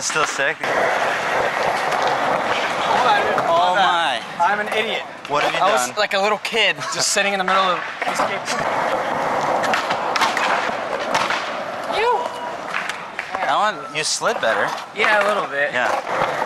That's still sick. Oh my. I'm an idiot. What have you I done? was like a little kid just sitting in the middle of the escape. That one, you slid better. Yeah, a little bit. Yeah.